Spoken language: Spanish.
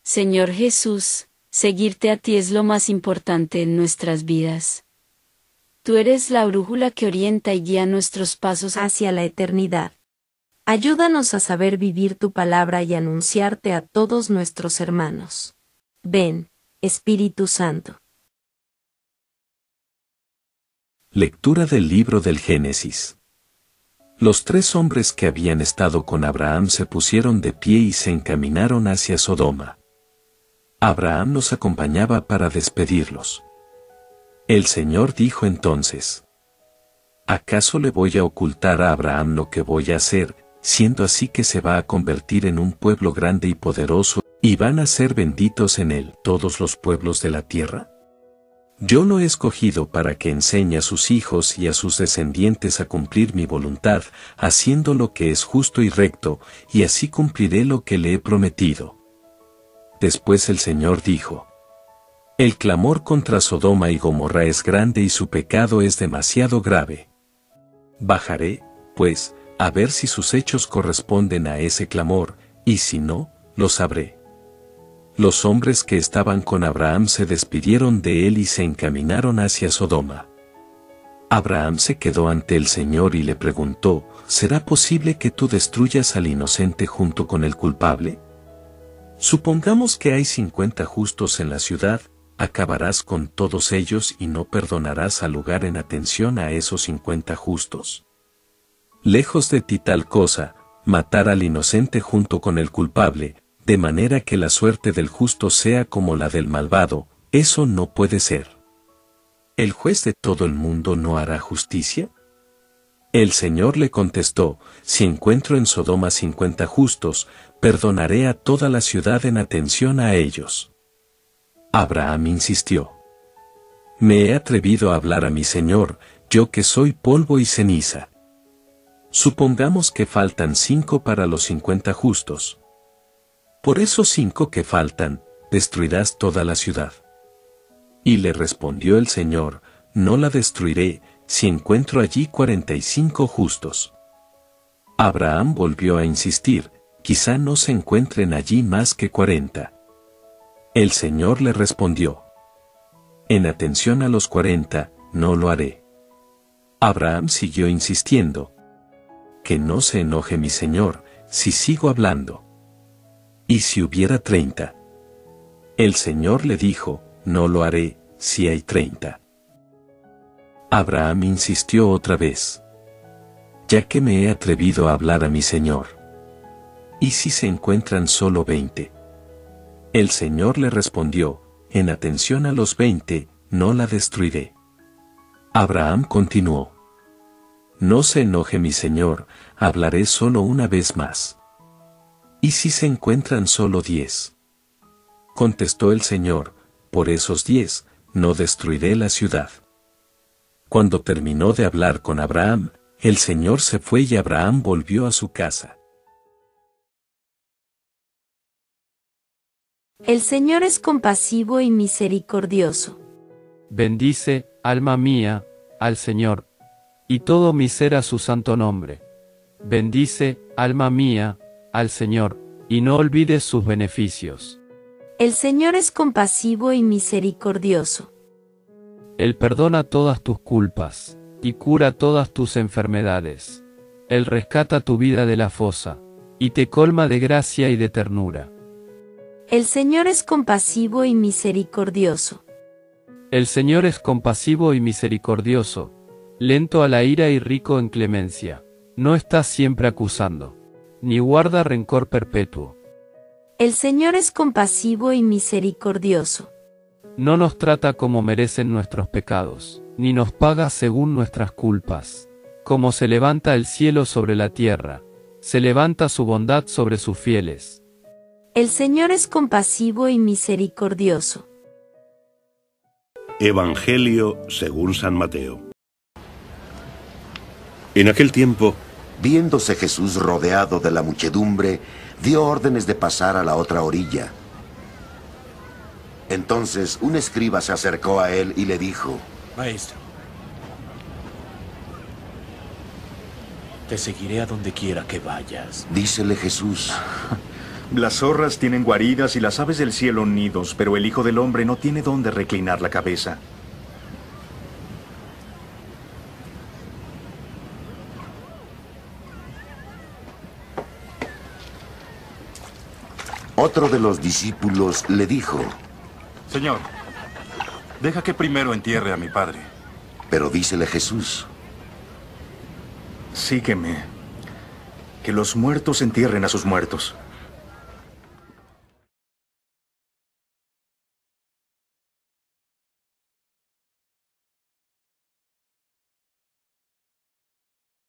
Señor Jesús, seguirte a ti es lo más importante en nuestras vidas. Tú eres la brújula que orienta y guía nuestros pasos hacia la eternidad. Ayúdanos a saber vivir tu palabra y anunciarte a todos nuestros hermanos. Ven, Espíritu Santo. Lectura del libro del Génesis. Los 3 hombres que habían estado con Abraham se pusieron de pie y se encaminaron hacia Sodoma. Abraham los acompañaba para despedirlos. El Señor dijo entonces: ¿Acaso le voy a ocultar a Abraham lo que voy a hacer, siendo así que se va a convertir en un pueblo grande y poderoso, y van a ser benditos en él todos los pueblos de la tierra? Yo lo he escogido para que enseñe a sus hijos y a sus descendientes a cumplir mi voluntad, haciendo lo que es justo y recto, y así cumpliré lo que le he prometido. Después el Señor dijo: El clamor contra Sodoma y Gomorra es grande y su pecado es demasiado grave. Bajaré, pues, a ver si sus hechos corresponden a ese clamor, y si no, lo sabré. Los hombres que estaban con Abraham se despidieron de él y se encaminaron hacia Sodoma. Abraham se quedó ante el Señor y le preguntó: ¿Será posible que tú destruyas al inocente junto con el culpable? Supongamos que hay 50 justos en la ciudad, ¿acabarás con todos ellos y no perdonarás al lugar en atención a esos 50 justos? Lejos de ti tal cosa, matar al inocente junto con el culpable, de manera que la suerte del justo sea como la del malvado, eso no puede ser. ¿El juez de todo el mundo no hará justicia? El Señor le contestó: Si encuentro en Sodoma 50 justos, perdonaré a toda la ciudad en atención a ellos. Abraham insistió: Me he atrevido a hablar a mi Señor, yo que soy polvo y ceniza. Supongamos que faltan 5 para los 50 justos. Por esos 5 que faltan, destruirás toda la ciudad. Y le respondió el Señor: No la destruiré, si encuentro allí 45 justos. Abraham volvió a insistir: Quizá no se encuentren allí más que 40. El Señor le respondió: En atención a los 40, no lo haré. Abraham siguió insistiendo: Que no se enoje mi Señor, si sigo hablando. ¿Y si hubiera 30? El Señor le dijo: No lo haré, si hay 30. Abraham insistió otra vez: Ya que me he atrevido a hablar a mi Señor. ¿Y si se encuentran solo 20? El Señor le respondió: En atención a los 20, no la destruiré. Abraham continuó: No se enoje mi Señor, hablaré solo una vez más. ¿Y si se encuentran solo 10? Contestó el Señor: Por esos 10, no destruiré la ciudad. Cuando terminó de hablar con Abraham, el Señor se fue y Abraham volvió a su casa. El Señor es compasivo y misericordioso. Bendice, alma mía, al Señor, y todo mi ser a su santo nombre. Bendice, alma mía, al Señor, y no olvides sus beneficios. El Señor es compasivo y misericordioso. Él perdona todas tus culpas, y cura todas tus enfermedades. Él rescata tu vida de la fosa, y te colma de gracia y de ternura. El Señor es compasivo y misericordioso. El Señor es compasivo y misericordioso, lento a la ira y rico en clemencia. No está siempre acusando, ni guarda rencor perpetuo. El Señor es compasivo y misericordioso. No nos trata como merecen nuestros pecados, ni nos paga según nuestras culpas. Como se levanta el cielo sobre la tierra, se levanta su bondad sobre sus fieles. El Señor es compasivo y misericordioso. Evangelio según San Mateo. En aquel tiempo, viéndose Jesús rodeado de la muchedumbre, dio órdenes de pasar a la otra orilla. Entonces un escriba se acercó a él y le dijo: Maestro, te seguiré a donde quiera que vayas. Dícele Jesús: Las zorras tienen guaridas y las aves del cielo nidos, pero el Hijo del Hombre no tiene dónde reclinar la cabeza. Otro de los discípulos le dijo, Señor, deja que primero entierre a mi padre. pero dícele Jesús, sígueme. Que los muertos entierren a sus muertos.